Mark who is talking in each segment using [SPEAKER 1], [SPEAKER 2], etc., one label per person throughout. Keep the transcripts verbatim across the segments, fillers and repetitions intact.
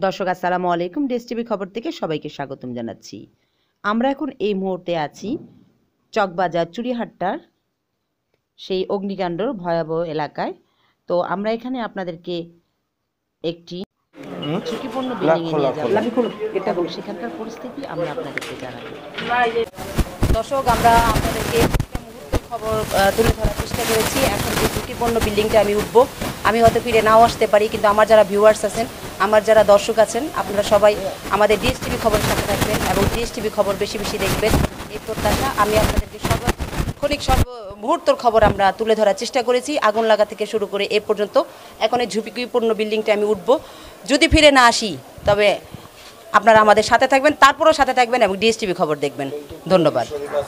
[SPEAKER 1] দর্শক আসসালামু আলাইকুম, ডেস টিভি খবর থেকে সবাইকে স্বাগতম জানাচ্ছি। আমরা এখন এই মুহূর্তে আছি চকবাজার চুড়িহাট্টার সেই অগ্নিকাণ্ডর ভয়াবহ এলাকায়। তো আমরা এখানে আপনাদেরকে একটি ঝুঁকিপূর্ণ বিল্ডিংয়ে নিয়ে যাব এবং সেখানকার পরিস্থিতি আমরা আপনাদেরকে জানাবো। দর্শক, আমরা আপনাদেরকে মুহূর্তের খবর তুলে ধরার চেষ্টা করেছি। এখন যে ঝুঁকিপূর্ণ বিল্ডিংটা আমি উঠব, আমি হয়তো ফিরে নাও আসতে পারি, কিন্তু আমার যারা ভিউয়ার্স আছেন, আমার যারা দর্শক আছেন, আপনারা সবাই আমাদের ডিএস টিভি খবরের সাথে থাকবেন এবং ডিএস টিভি খবর বেশি বেশি দেখবেন, এই প্রত্যাশা। আমি আপনাদেরকে সর্বক্ষণিক সর্ব মুহূর্তের খবর আমরা তুলে ধরার চেষ্টা করেছি, আগুন লাগা থেকে শুরু করে এ পর্যন্ত। এখন এই ঝুঁকিপূর্ণ বিল্ডিংটা আমি উঠব, যদি ফিরে না আসি তবে আপনারা আমাদের সাথে থাকবেন, তারপরেও সাথে থাকবেন এবং ডিএস টিভি খবর দেখবেন। ধন্যবাদ।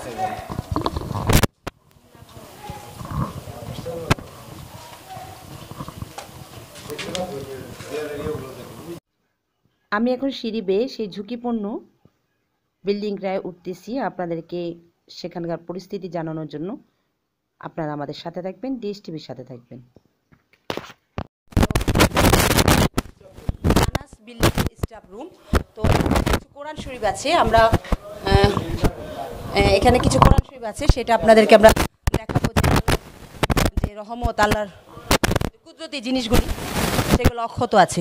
[SPEAKER 1] আমি এখন সিঁড়ি বেয়ে সেই ঝুঁকিপূর্ণ বিল্ডিংটায় উঠতেছি আপনাদেরকে সেখানকার পরিস্থিতি জানানোর জন্য। আপনারা আমাদের সাথে থাকবেন, ডিএস টিভির সাথে থাকবেন। Anas building staff room. তো কিছু কোরআন শরীফ আছে, আমরা এখানে কিছু কোরআন শরীফ আছে, সেটা আপনাদেরকে আমরা দেখাবো যে রহমত আল্লাহর কুদরতি জিনিসগুলি সেগুলো অক্ষত আছে।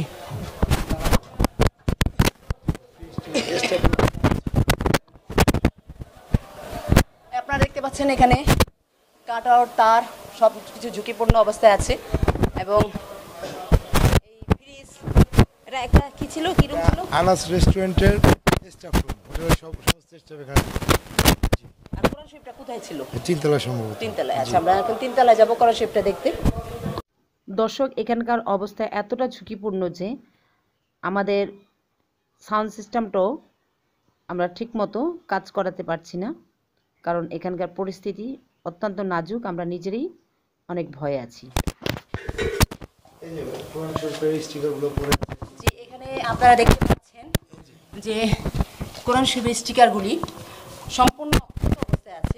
[SPEAKER 1] আপনারা দেখতে পাচ্ছেন এখানে কাট আউট তার সব কিছু ঝুঁকিপূর্ণ অবস্থায় আছে এবং এই ফ্রিজ, এটা একটা কি ছিল, কি রুম ছিল?
[SPEAKER 2] আনাস রেস্টুরেন্টের স্টাফ রুম, ওটা সব সমস্ত স্টাফ এখানে।
[SPEAKER 1] আর কোরআন শরীফটা কোথায় ছিল?
[SPEAKER 2] তিনতলা সম্ভবত।
[SPEAKER 1] তিনতলায়। আচ্ছা, আমরা এখন তিনতলায় যাব কোরআন শরীফটা দেখতে। দর্শক, এখানকার অবস্থা এতটা ঝুঁকিপূর্ণ যে আমাদের সাউন্ড সিস্টেমটাও আমরা ঠিকমতো কাজ করাতে পারছি না, কারণ এখানকার পরিস্থিতি অত্যন্ত নাজুক। আমরা নিজেরাই অনেক ভয়ে আছি। যে এখানে আপনারা দেখতে পাচ্ছেন যে কোরআন শরীফের স্টিকারগুলি সম্পূর্ণ অক্ষত অবস্থায় আছে।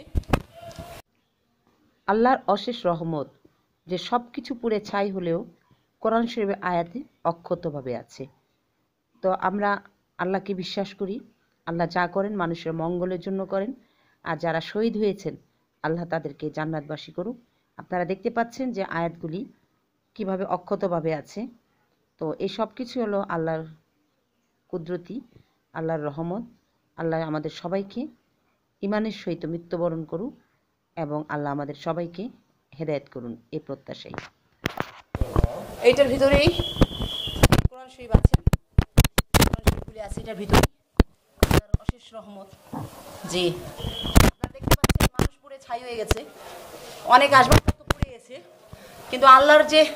[SPEAKER 1] আল্লাহর অশেষ রহমত যে সব কিছু পুড়ে ছাই হলেও কোরআন শরীফের আয়াতে অক্ষতভাবে আছে। তো আমরা আল্লাহকে বিশ্বাস করি, আল্লাহ যা করেন মানুষের মঙ্গলের জন্য করেন, আর যারা শহীদ হয়েছেন আল্লাহ তাদেরকে জান্নাতবাসী করুক। আপনারা দেখতে পাচ্ছেন যে আয়াতগুলি কিভাবে অক্ষতভাবে আছে। তো এই সব কিছু হলো আল্লাহর কুদরতি, আল্লাহর রহমত। আল্লাহ আমাদের সবাইকে ইমানের সহিত মৃত্যুবরণ করুক এবং আল্লাহ আমাদের সবাইকে হেদায়েত করুন, এই প্রত্যাশাই। এইটার ভিতরেই কোরআন শরীফ আছে, কোরআন শরীফগুলি আছে এটার ভিতরে। আল্লাহর অশেষ রহমত। জি, আপনারা দেখতে পাচ্ছেন মানুষ পুড়ে ছাই হয়ে গেছে, অনেক আসবাবপত্র পুড়ে গেছে, কিন্তু আল্লাহর যে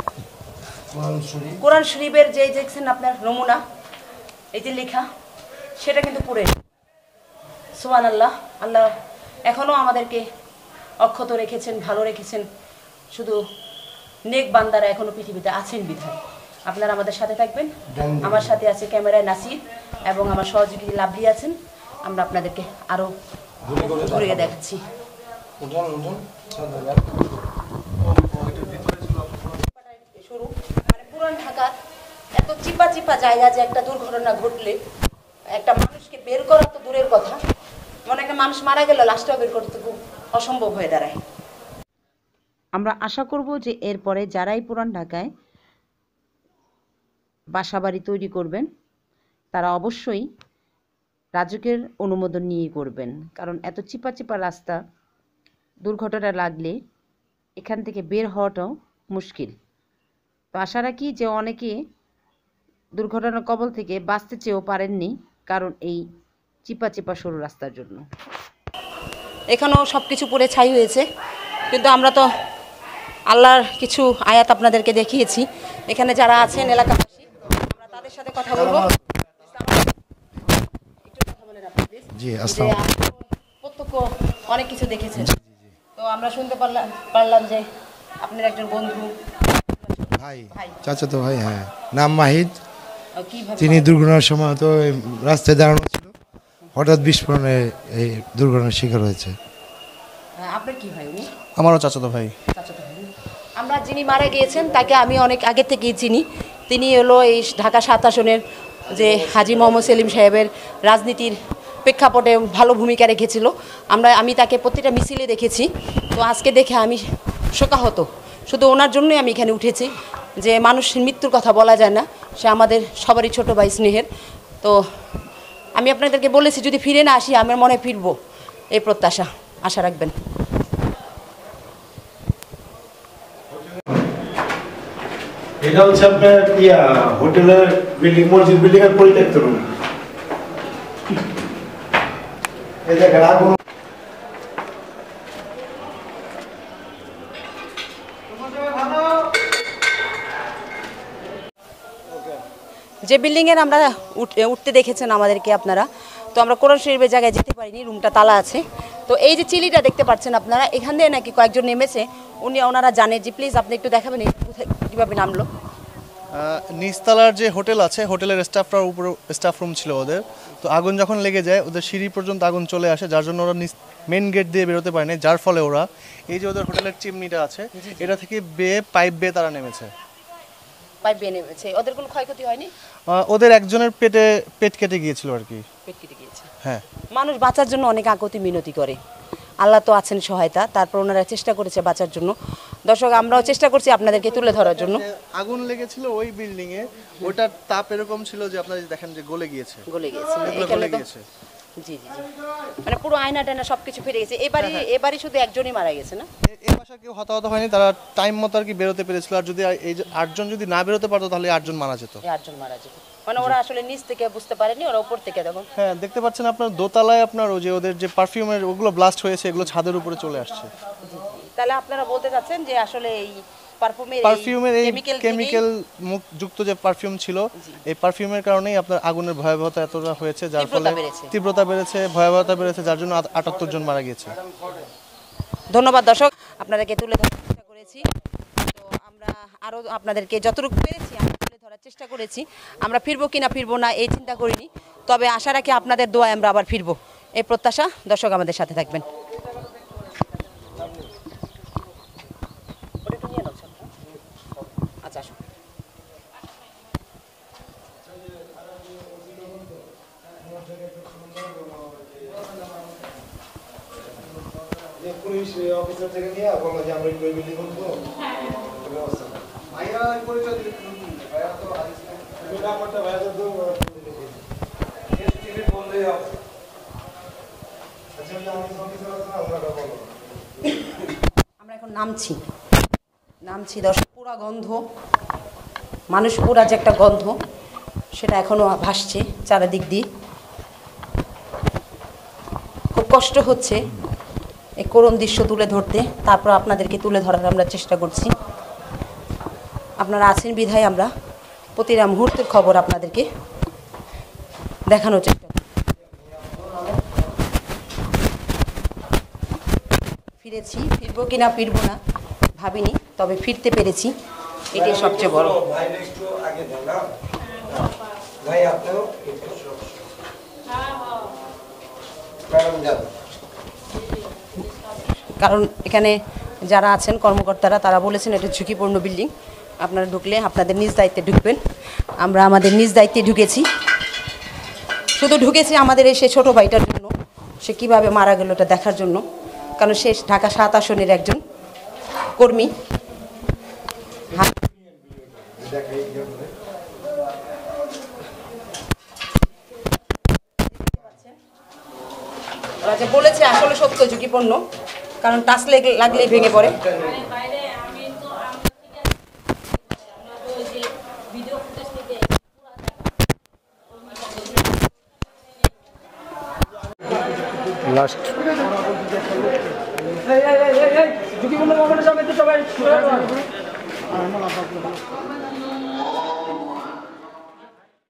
[SPEAKER 1] কোরআন শরীফের যে দেখছেন আপনার নমুনা, এই যে লেখা, সেটা কিন্তু পুড়ে। সুবহানাল্লাহ, আল্লাহ এখনও আমাদেরকে অক্ষত রেখেছেন, ভালো রেখেছেন। শুধু নেক বান্দারা এখনো পৃথিবীতে আছেন বিধায় আপনারা আমাদের সাথে থাকবেন। আমার সাথে আছে ক্যামেরায় নাসির এবং আমার সহযোগী লাভলি আছেন। আমরা আপনাদেরকে আরো ঘুরিয়ে দেখাচ্ছি। শুরু মানে পুরান ঢাকার এত চিপা চিপা জায়গা যে একটা দুর্ঘটনা ঘটলে একটা মানুষকে বের করা তো দূরের কথা, মানে একটা মানুষ মারা গেল লাশটাও বের করতে খুব অসম্ভব হয়ে দাঁড়ায়। আমরা আশা করব যে এরপরে যারাই পুরান ঢাকায় বাসাবাড়ি তৈরি করবেন তারা অবশ্যই রাজুকের অনুমোদন নিয়ে করবেন, কারণ এত চিপা চিপা রাস্তা, দুর্ঘটনা লাগলে এখান থেকে বের হওয়াটাও মুশকিল। তো আশা রাখি যে অনেকে দুর্ঘটনার কবল থেকে বাঁচতে চেয়েও পারেননি, কারণ এই চিপা চিপা সরু রাস্তার জন্য। এখানেও সব কিছু পুড়ে ছাই হয়েছে, কিন্তু আমরা তো আল্লাহর কিছু আয়াত আপনাদেরকে দেখিয়েছি। এখানে যারা আছেন এলাকাবাসী, আমরা তাদের সাথে কথা বলবো।
[SPEAKER 2] জি, আসসালামু আলাইকুম।
[SPEAKER 1] প্রত্যক্ষ অনেক কিছু দেখেছেন, তো আমরা শুনতে পারলাম পারলাম যে আপনার একজন বন্ধু
[SPEAKER 2] ভাই, চাচাতো ভাই, হ্যাঁ, নাম মাহিদ।
[SPEAKER 1] কিভাবে
[SPEAKER 2] তিনি দুর্ঘটনার সময় তো রাস্তায় দাঁড়ানো ছিল, হঠাৎ বিস্ফোরণে এই দুর্ঘটনার শিকার হয়েছে।
[SPEAKER 1] আপনার কি ভাই? উনি
[SPEAKER 3] আমারও চাচাতো ভাই।
[SPEAKER 1] চাচাতো ভাই। আমরা যিনি মারা গিয়েছেন তাকে আমি অনেক আগে থেকেই চিনি। তিনি হলো এই ঢাকা সাত আসনের
[SPEAKER 3] যে হাজী মোহাম্মদ সেলিম সাহেবের রাজনীতির প্রেক্ষাপটে ভালো ভূমিকা রেখেছিল। আমরা আমি তাকে প্রতিটা মিছিলে দেখেছি। তো আজকে দেখে আমি শোকাহত। শুধু ওনার জন্যই আমি এখানে উঠেছি, যে মানুষের মৃত্যুর কথা বলা যায় না, সে আমাদের সবারই ছোট ভাই স্নেহের। তো আমি আপনাদেরকে বলেছি যদি ফিরে না আসি আমার মনে ফিরবো, এই প্রত্যাশা আশা রাখবেন।
[SPEAKER 4] এটা হচ্ছে আপনার ইয়া হোটেলের বিল্ডিং, মসজিদ বিল্ডিং এর পরিত্যক্ত রুম। এই দেখেন আগুন।
[SPEAKER 3] যে বিল্ডিংয়ের আমরা উঠতে দেখেছেন আমাদেরকে আপনারা, তো আমরা কোরআন শরীফের জায়গায় যেতে পারিনি, রুমটা তালা আছে। তো এই যে চিলিটা দেখতে পাচ্ছেন আপনারা, এখান দিয়ে নাকি কয়েকজন নেমেছে, উনি ওনারা জানে যে প্লিজ আপনি একটু দেখাবেন কোথায় কীভাবে নামলো।
[SPEAKER 5] নিচতলার যে হোটেল আছে, হোটেলের স্টাফরার উপর স্টাফ রুম ছিল ওদের। তো আগুন যখন লেগে যায় ওদের সিঁড়ি পর্যন্ত আগুন চলে আসে, যার জন্য ওরা মেন গেট দিয়ে বেরোতে পারেনি, যার ফলে ওরা এই যে ওদের হোটেলের চিমনিটা আছে এটা থেকে বেয়ে পাইপ বেয়ে তারা নেমেছে।
[SPEAKER 3] পাইপ বেয়ে নেমেছে। ওদের কোনো ক্ষয়ক্ষতি হয়নি?
[SPEAKER 5] ওদের একজনের পেটে পেট কেটে গিয়েছিল আর কি।
[SPEAKER 3] পেট কেটে গিয়েছে।
[SPEAKER 5] হ্যাঁ,
[SPEAKER 3] মানুষ বাঁচার জন্য অনেক আকুতি মিনতি করে, আল্লাহ তো আছেন সহায়তা, তারপর ওনারা চেষ্টা করেছে বাঁচার জন্য। দর্শক আমরাও চেষ্টা করছি আপনাদেরকে তুলে ধরার জন্য।
[SPEAKER 5] আগুন লেগেছিল ওই বিল্ডিং এ, ওটার তাপ এরকম ছিল যে আপনারা দেখেন যে গলে গিয়েছে,
[SPEAKER 3] গলে গিয়েছে।
[SPEAKER 5] গলে গিয়েছে।
[SPEAKER 3] জি জি জি, মানে পুরো আয়না টায়না সবকিছু ফিরে গেছে। এবারই এবারই শুধু একজনই মারা গেছে না?
[SPEAKER 5] এই বাসা কেউ হতাহত হয়নি, তারা টাইম মতো আর কি বেরোতে পেরেছিল। আর যদি এই যে আটজন যদি না বেরোতে পারতো তাহলে আটজন মারা যেত।
[SPEAKER 3] এই আটজন মারা যেত, মানে ওরা আসলে নিচ থেকে বুঝতে পারেনি, ওরা উপর থেকে দেখুন।
[SPEAKER 5] হ্যাঁ, দেখতে পাচ্ছেন আপনার দোতলায় আপনার ওই যে ওদের যে পারফিউমের ওগুলো ব্লাস্ট হয়েছে, এগুলো ছাদের উপরে চলে আসছে।
[SPEAKER 3] তাহলে আপনারা বলতে চাচ্ছেন যে আসলে এই পারফিউমের
[SPEAKER 5] পারফিউমের এই কেমিক্যাল যুক্ত যে পারফিউম ছিল, এই পারফিউমের কারণেই আপনার আগুনের ভয়াবহতা এতটা হয়েছে, যার ফলে তীব্রতা বেড়েছে, ভয়াবহতা বেড়েছে, যার জন্য আটাত্তর জন মারা গিয়েছে।
[SPEAKER 3] ধন্যবাদ দর্শক, আপনাদেরকে তুলে ধরার চেষ্টা করেছি। তো আমরা আরও আপনাদেরকে যতটুকু পেরেছি আমরা তুলে ধরার চেষ্টা করেছি। আমরা ফিরবো কিনা ফিরবো না এই চিন্তা করিনি, তবে আশা রাখি আপনাদের দোয়ায় আমরা আবার ফিরবো, এই প্রত্যাশা। দর্শক আমাদের সাথে থাকবেন। আচ্ছা আসুন।
[SPEAKER 4] পুলিশ অফিসার থেকে নিয়ে বললো যে আমরা একটু বিল্ডিং করবো। ভাইয়া পরিচয় দিলে ভাইয়া তো ব্যাপারটা ভাইয়া তো বললেই হবে।
[SPEAKER 3] আমরা এখন নামছি নামছি দর্শক, পুরা গন্ধ, মানুষ পুরা যে একটা গন্ধ সেটা এখনো ভাসছে চারিদিক দিয়ে। খুব কষ্ট হচ্ছে এই করুণ দৃশ্য তুলে ধরতে, তারপর আপনাদেরকে তুলে ধরার আমরা চেষ্টা করছি। আপনারা আছেন বিধায় আমরা প্রতিটা মুহূর্তের খবর আপনাদেরকে দেখানোর চেষ্টা করি। ফিরেছি, ফিরবো কিনা ফিরবো না ভাবিনি, তবে ফিরতে পেরেছি, এটাই সবচেয়ে বড়। কারণ এখানে যারা আছেন কর্মকর্তারা তারা বলেছেন এটা ঝুঁকিপূর্ণ বিল্ডিং, আপনারা ঢুকলে আপনাদের নিজ দায়িত্বে ঢুকবেন। আমরা আমাদের নিজ দায়িত্বে ঢুকেছি, শুধু ঢুকেছি আমাদের এই সে ছোটো ভাইটার জন্য, সে কীভাবে মারা গেল এটা দেখার জন্য, কারণ সে ঢাকা সাত আসনের একজন কর্মী। ওরা যে বলেছে আসলে সত্য ঝুঁকিপূর্ণ, কারণ টাচ লাগলেই ভেঙে পড়ে।
[SPEAKER 6] লাস্ট
[SPEAKER 7] ঝুঁকিপূর্ণ সবাই